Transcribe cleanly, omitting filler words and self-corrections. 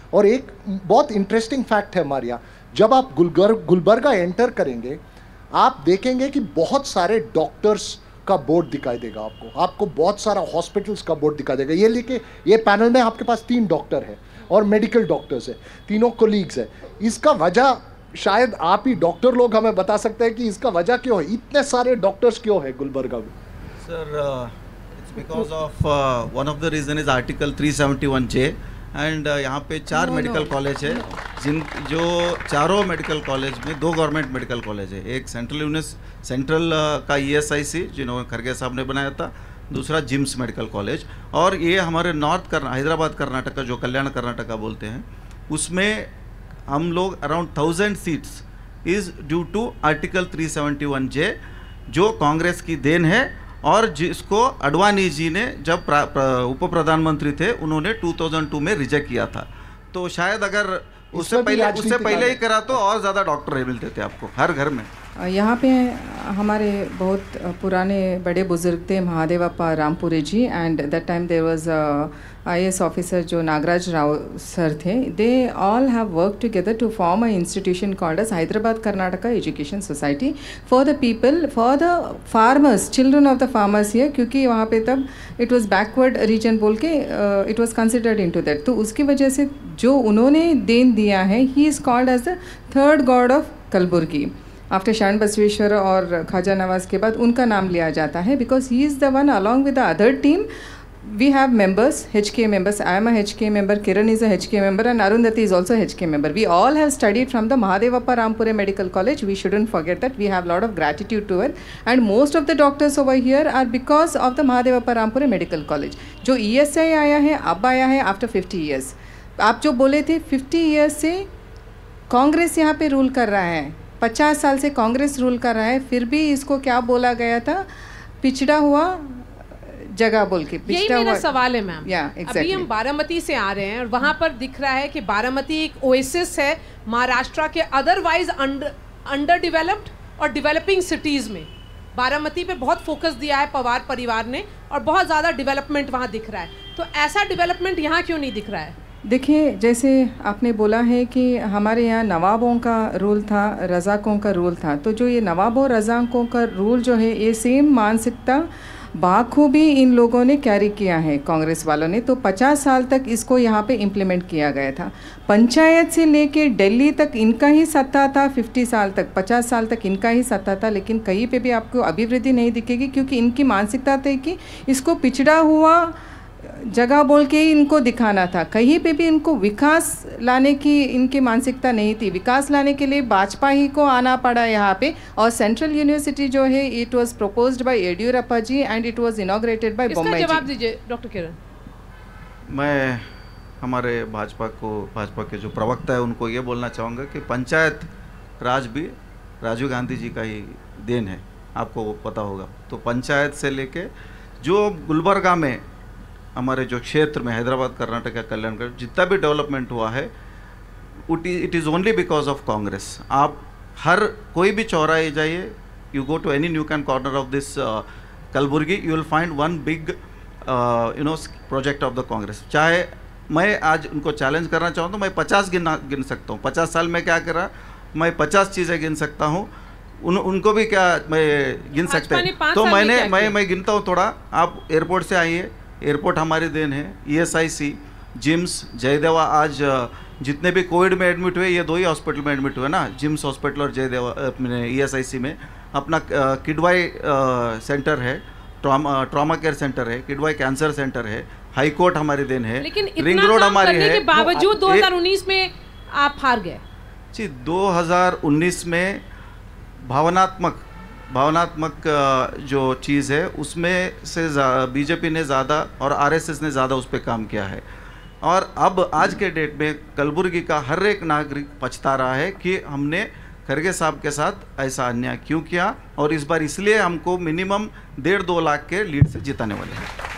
और एक बहुत इंटरेस्टिंग फैक्ट है हमारे यहाँ, जब आप गुलबर्गा एंटर करेंगे आप देखेंगे कि बहुत सारे डॉक्टर्स का बोर्ड दिखाई देगा आपको बहुत सारा हॉस्पिटल्स का बोर्ड दिखाई देगा। ये लेके ये पैनल में आपके पास 3 डॉक्टर है और मेडिकल डॉक्टर्स है, तीनों कोलीग्स है। इसका वजह शायद आप ही डॉक्टर लोग हमें बता सकते हैं कि इसका वजह क्यों है, इतने सारे डॉक्टर्स क्यों है गुलबर्गा में? Sir, it's because of one of the reason is article 371J and यहाँ पे 4 मेडिकल कॉलेज है, जो चारों मेडिकल कॉलेज में 2 गवर्नमेंट मेडिकल कॉलेज है। एक सेंट्रल का ESIC जिन्होंने खरगे साहब ने बनाया था, दूसरा जिम्स मेडिकल कॉलेज, और ये हमारे हैदराबाद कर्नाटक का जो कल्याण कर्नाटका बोलते हैं, उसमें हम लोग around 1000 seats is due to article 371J, जो कांग्रेस की देन है और जिसको अडवाणी जी ने जब उप प्रधानमंत्री थे उन्होंने 2002 में रिजेक्ट किया था। तो शायद अगर उससे पहले ही करा तो और ज़्यादा डॉक्टर मिलते थे आपको हर घर में। यहाँ पे हमारे बहुत पुराने बड़े बुजुर्ग थे, Mahadevappa Rampure ji, and that time there was IAS officer जो नागराज राव सर थे। They all have work together to form a institution called as Hyderabad Karnataka education society for the people, for the farmers, children of the farmers here, क्योंकि वहाँ पे तब it was backward region बोल के it was considered into that. तो उसकी वजह से जो उन्होंने देन दिया है, he is called as the 3rd god of Kalaburagi. After Sharan Basaveshwar और ख्वाजा नवाज के बाद उनका नाम लिया जाता है, because he is the one along with the other team. We have members, HK members. I am a HK member, Kiran is a HK member, and Arundhati is also a HK member. We all have studied from the Mahadevappa Rampure Medical College. We shouldn't forget that. We have a lot of gratitude to it. And most of the doctors over here are because of the Mahadevappa Rampure Medical College. जो ESI आया है, अब आया है after 50 years. आप जो बोले थे 50 years से कांग्रेस यहाँ पे रूल कर रहा है, 50 साल से कांग्रेस रूल कर रहा है, फिर भी इसको क्या बोला गया था, पिछड़ा हुआ जगह बोल के। यही मेरा सवाल है मैम। exactly. अभी हम बारामती से आ रहे हैं और वहाँ पर दिख रहा है कि बारामती एक ओएसिस है महाराष्ट्र के अदरवाइज अंडर डेवलप्ड और डेवलपिंग सिटीज़ में। बारामती पे बहुत फोकस दिया है पवार परिवार ने और बहुत ज़्यादा डेवलपमेंट वहाँ दिख रहा है, तो ऐसा डेवलपमेंट यहाँ क्यों नहीं दिख रहा है? देखिए, जैसे आपने बोला है कि हमारे यहाँ नवाबों का रूल था, रज़ाकों का रूल था, तो जो ये नवाबों रज़ाकों का रूल जो है, ये सेम मानसिकता बाखूबी इन लोगों ने कैरी किया है कांग्रेस वालों ने। तो 50 साल तक इसको यहाँ पे इम्प्लीमेंट किया गया था। पंचायत से लेके दिल्ली तक इनका ही सत्ता था, 50 साल तक, 50 साल तक इनका ही सत्ता था, लेकिन कहीं पे भी आपको अभिवृद्धि नहीं दिखेगी, क्योंकि इनकी मानसिकता थी कि इसको पिछड़ा हुआ जगह बोल के ही इनको दिखाना था। कहीं पे भी इनको विकास लाने की इनकी मानसिकता नहीं थी। विकास लाने के लिए वाजपेयी को आना पड़ा यहाँ पे, और सेंट्रल यूनिवर्सिटी जो है it was proposed by Yediyurappa ji and it was inaugurated by Bommai ji. इसका जवाब दीजिए डॉक्टर किरण। मैं हमारे भाजपा के जो प्रवक्ता है उनको ये बोलना चाहूँगा कि पंचायत राज भी राजीव गांधी जी का ही देन है, आपको पता होगा। तो पंचायत से लेके जो गुलबर्गा में हमारे जो क्षेत्र में हैदराबाद कर्नाटक का कल्याण कर जितना भी डेवलपमेंट हुआ है, it is only because of Congress. आप हर कोई भी चौराहे जाइए, you go to any nook and corner of this Kalaburagi, you will find one big project of the Congress. चाहे मैं आज उनको चैलेंज करना चाहूँ तो मैं 50 गिन सकता हूँ। 50 साल में क्या करा, मैं 50 चीज़ें गिन सकता हूँ। उनको भी क्या मैं गिन सकते हैं? तो मैं गिनता हूँ थोड़ा। आप एयरपोर्ट से आइए, एयरपोर्ट हमारी देन है। ESIC, जिम्स, जयदेवा, आज जितने भी कोविड में एडमिट हुए ये 2 ही हॉस्पिटल में एडमिट हुए ना, जिम्स हॉस्पिटल और जयदेवा ESIC में। अपना किडवाई सेंटर है, ट्रॉमा केयर सेंटर है, किडवाई कैंसर सेंटर है, हाई कोर्ट हमारी देन है, लेकिन रिंग रोड हमारी है। के बावजूद 2019 में आप हार गए जी। 2019 में भावनात्मक जो चीज़ है उसमें से बीजेपी ने ज़्यादा और RSS ने ज़्यादा उस पर काम किया है। और अब आज के डेट में कलबुर्गी का हर एक नागरिक पछता रहा है कि हमने खरगे साहब के साथ ऐसा अन्याय क्यों किया, और इस बार इसलिए हमको मिनिमम 1.5-2 लाख के लीड से जिताने वाले हैं।